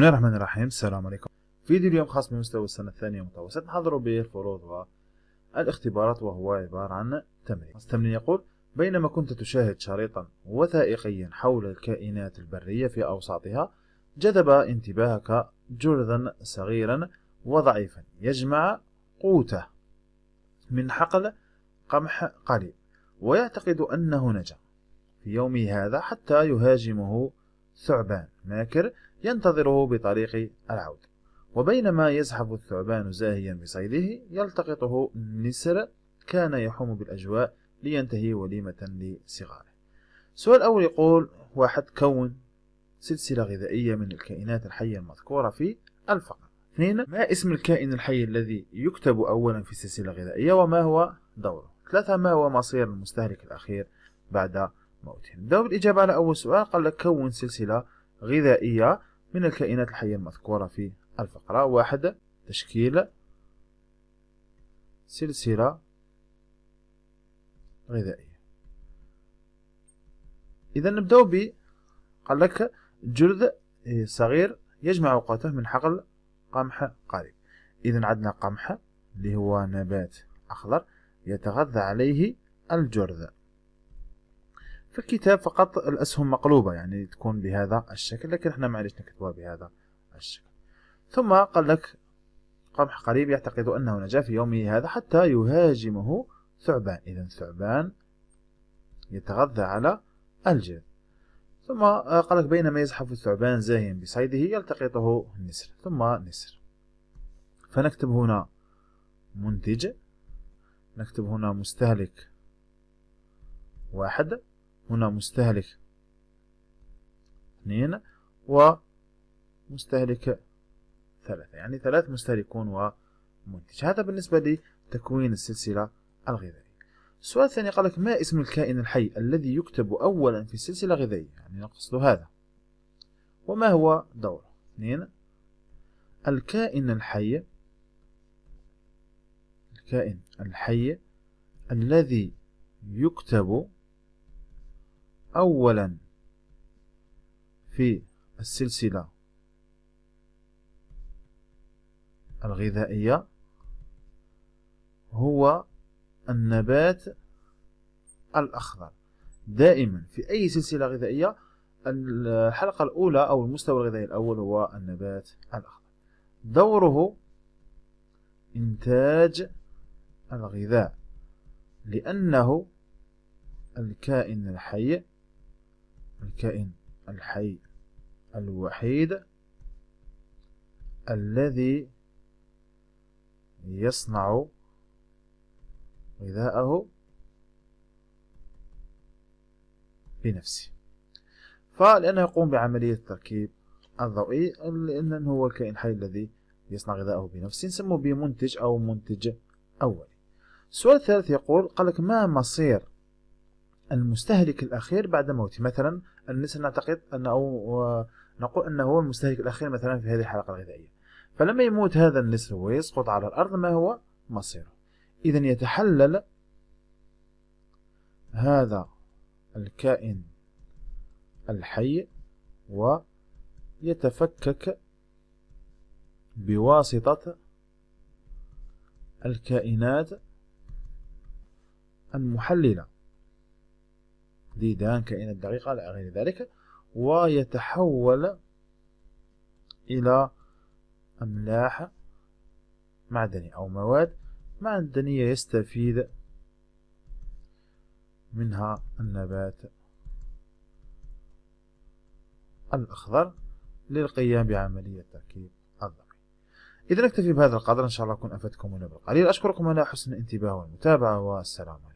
بسم الله الرحمن الرحيم. السلام عليكم. فيديو اليوم خاص بمستوى السنة الثانية متوسط، نحضر به الفروض والاختبارات، وهو عبارة عن تمرين. التمرين يقول: بينما كنت تشاهد شريطا وثائقيا حول الكائنات البرية في أوساطها، جذب انتباهك جرذا صغيرا وضعيفا يجمع قوته من حقل قمح قليل، ويعتقد أنه نجا. في يومه هذا حتى يهاجمه ثعبان ماكر ينتظره بطريق العودة، وبينما يزحف الثعبان زاهيا بصيده يلتقطه نسر كان يحوم بالأجواء لينتهي وليمة لصغاره. السؤال الأول يقول: 1. كون سلسلة غذائية من الكائنات الحية المذكورة في الفقرة. 2. ما اسم الكائن الحي الذي يكتب أولا في السلسلة الغذائية وما هو دوره؟ 3. ما هو مصير المستهلك الأخير بعد موته؟ نبدأ بالإجابة على أول سؤال. قال لك: كون سلسلة غذائية من الكائنات الحية المذكورة في الفقرة. 1. تشكيل سلسلة غذائية. إذا نبدأ قال لك جرذ صغير يجمع قوته من حقل قمح قريب. إذا عندنا قمح اللي هو نبات أخضر يتغذى عليه الجرذ. في الكتاب فقط الأسهم مقلوبة، يعني تكون بهذا الشكل، لكن احنا معليش نكتبها بهذا الشكل. ثم قال لك قمح قريب يعتقد أنه نجا في يومه هذا حتى يهاجمه ثعبان. إذا ثعبان يتغذى على الجرذ. ثم قال لك: بينما يزحف الثعبان زاهيا بصيده يلتقطه النسر. ثم نسر. فنكتب هنا منتج، نكتب هنا مستهلك 1، هنا مستهلك 2، ومستهلك 3، يعني 3 مستهلكون ومنتج. هذا بالنسبة لتكوين السلسلة الغذائية. السؤال الثاني قال لك: ما اسم الكائن الحي الذي يكتب أولا في السلسلة الغذائية؟ يعني نقصد هذا. وما هو دوره؟ 2. الكائن الحي الذي يكتب أولا في السلسلة الغذائية هو النبات الأخضر. دائما في أي سلسلة غذائية الحلقة الأولى أو المستوى الغذائي الأول هو النبات الأخضر. دوره إنتاج الغذاء، لأنه الكائن الحي الوحيد الذي يصنع غذاءه بنفسه. فلأنه يقوم بعملية التركيب الضوئي، لأنه هو الكائن الحي الذي يصنع غذاءه بنفسه، نسميه بمنتج أو منتج أولي. السؤال الثالث يقول: قال لك: ما مصير المستهلك الأخير بعد موته؟ مثلا النسر نعتقد أنه نقول أنه هو المستهلك الأخير مثلا في هذه الحلقة الغذائية، فلما يموت هذا النسر ويسقط على الأرض ما هو مصيره؟ إذا يتحلل هذا الكائن الحي ويتفكك بواسطة الكائنات المحللة، ديدان، كائنات دقيقة إلى غير ذلك، ويتحول إلى أملاح معدنية أو مواد معدنية يستفيد منها النبات الأخضر للقيام بعملية تركيب الضوئي. إذا نكتفي بهذا القدر، إن شاء الله أكون أفدتكم ولو بالقليل. أشكركم على حسن الانتباه والمتابعة، والسلام عليكم.